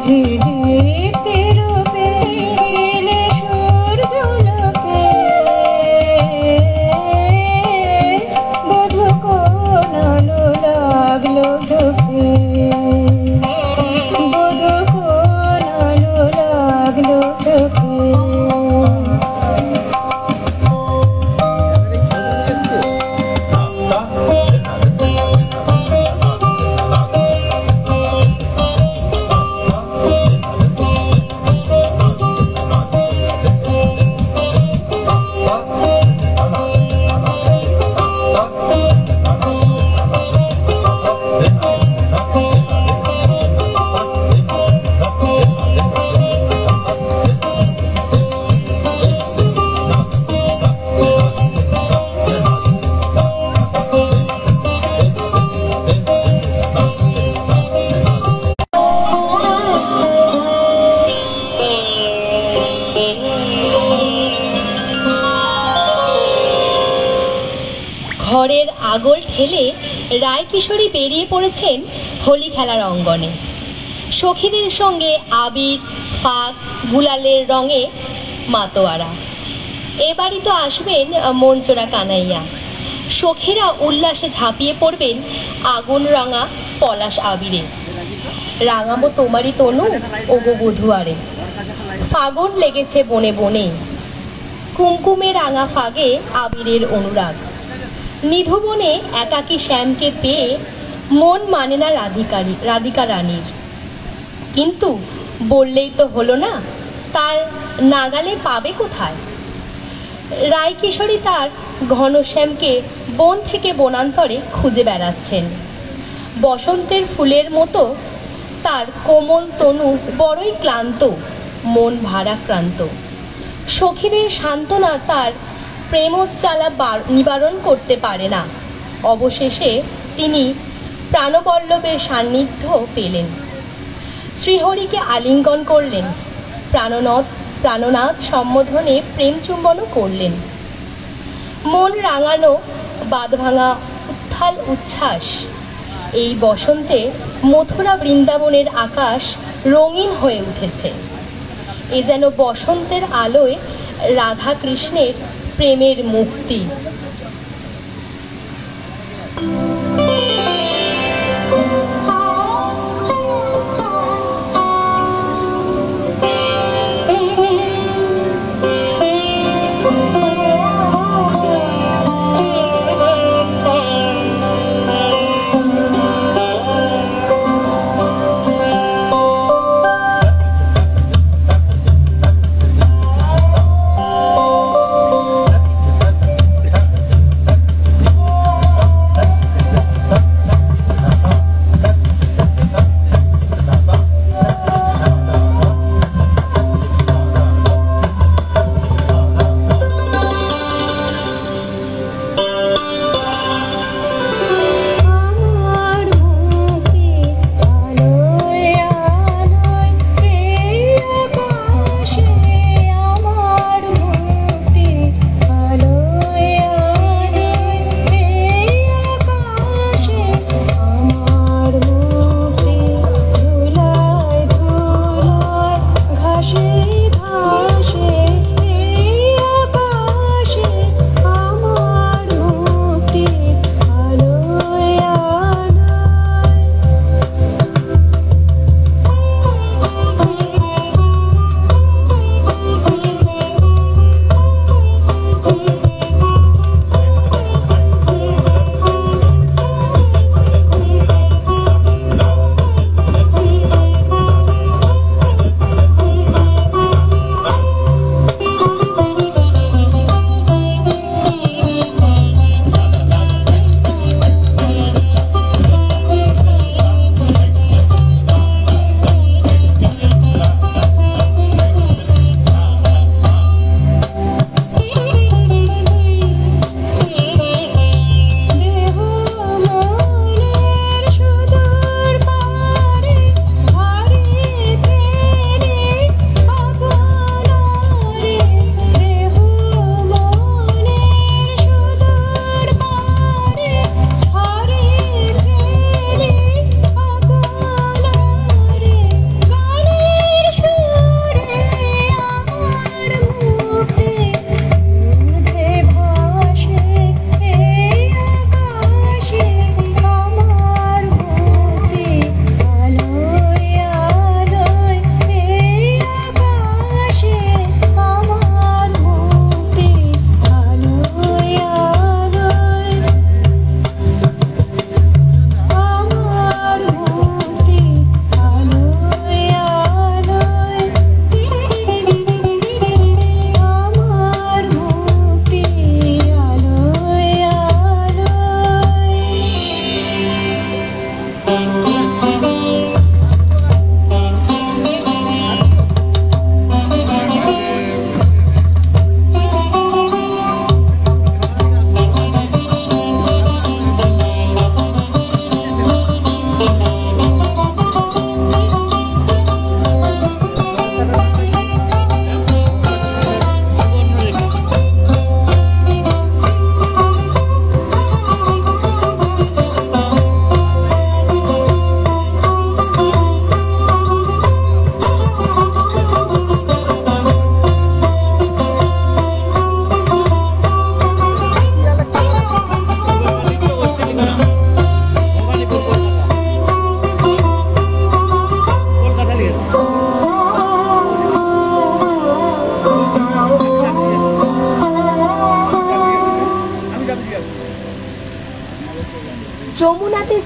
ঘরের আগল ঠেলে রায়কিশোরী বেরিয়ে পড়েছেন হোলি খেলার অঙ্গনে। সখীদের সঙ্গে আবির, ফাঁক, গুলালের রঙে মাতোয়ারা। এবারই তো আসবেন মনচোরা কানাইয়া। সখীরা উল্লাসে ঝাঁপিয়ে পড়বেন আগুন রাঙা পলাশ আবিরে। রাঙাবো তোমারই তনু ওগো বধুয়ারে। ফাগুন লেগেছে বনে বনে, কুমকুমে রাঙা ফাগে আবিরের অনুরাগ। নিধুবনে একাকী শ্যামকে পেয়ে মন মানে না রাধিকা রানীর। কিন্তু বললেই তো হলো না, তার নাগালে পাবে কোথায়? রায়কিশোরী তার ঘনশ্যামকে বন থেকে বনান্তরে খুঁজে বেড়াচ্ছেন। বসন্তের ফুলের মতো তার কোমল তনু বড়ই ক্লান্ত, মন ভারাক্রান্ত। সখীদের সান্ত্বনা তার প্রেমোজ্জ্বালা নিবারণ করতে পারে না। অবশেষে তিনি প্রাণবল্লভের সান্নিধ্য পেলেন, শ্রীহরিকে আলিঙ্গন করলেন, প্রাণনাথ সম্বোধনে প্রেম চুম্বনও করলেন। মন রাঙানো বাঁধভাঙা উত্থাল উচ্ছ্বাস। এই বসন্তে মথুরা বৃন্দাবনের আকাশ রঙিন হয়ে উঠেছে। এ যেন বসন্তের আলোয় রাধা কৃষ্ণের প্রেমের মুক্তি।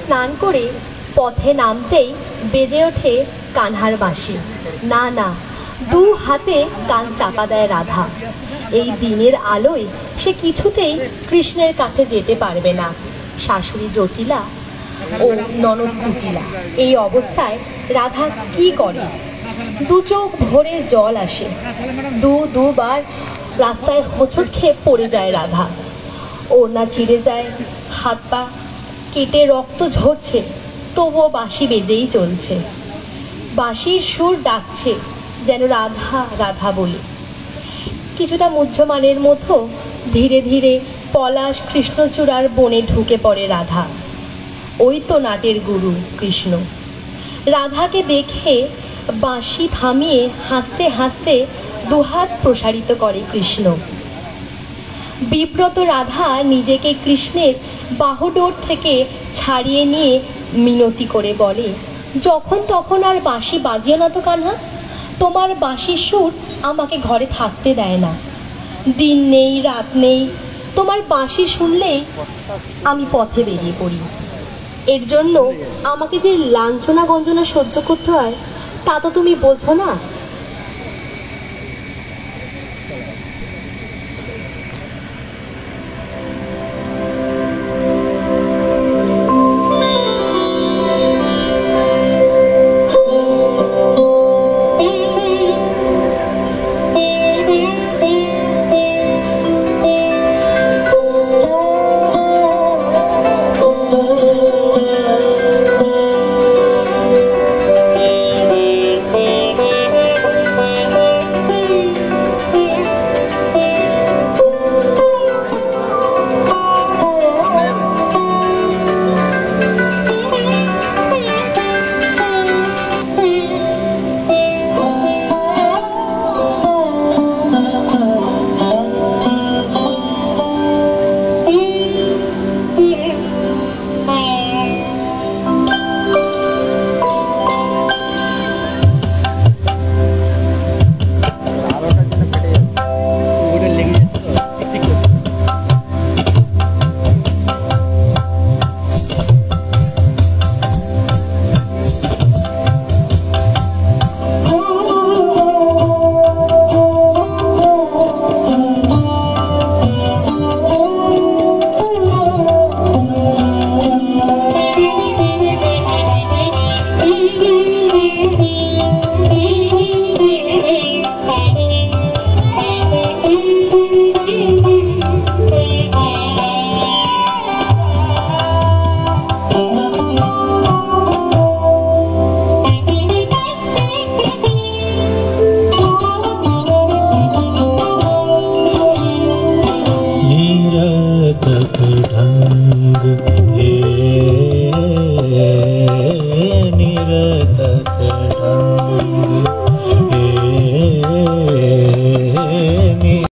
স্নান করে পথে নামতেই বেজে ওঠে কানহার বাঁশি। না না, দু হাতে কান চাপা দেয় রাধা। এই দিনের আলোয় সে কিছুতেই কৃষ্ণের কাছে যেতে পারবে না। শাশুড়ি জটিলা ও ননদ কুটিলা। এই অবস্থায় রাধা কি করে? দু চোখ ভরে জল আসে। দুবার রাস্তায় হোঁচট খেয়ে পড়ে যায় রাধা। ওড়না ছিঁড়ে যায়, হাত পা কেটে রক্ত ঝরছে, তবুও বাঁশি বেজেই চলছে। বাঁশির সুর ডাকছে যেন রাধা রাধা বলে। কিছুটা মুহ্যমানের মতো ধীরে ধীরে পলাশ কৃষ্ণচূড়ার বনে ঢুকে পড়ে রাধা। ওই তো নাটের গুরু কৃষ্ণ। রাধাকে দেখে বাঁশি থামিয়ে হাসতে হাসতে দুহাত প্রসারিত করে কৃষ্ণ। বিব্রত রাধা নিজেকে কৃষ্ণের বাহুডোর থেকে ছাড়িয়ে নিয়ে মিনতি করে বলে, যখন তখন আর বাঁশি বাজিও না তো কানহা। তোমার বাঁশির সুর আমাকে ঘরে থাকতে দেয় না। দিন নেই রাত নেই, তোমার বাঁশি শুনলেই আমি পথে বেরিয়ে পড়ি। এর জন্য আমাকে যে লাঞ্ছনা গঞ্জনা সহ্য করতে হয় তা তো তুমি বোঝো না। ढंग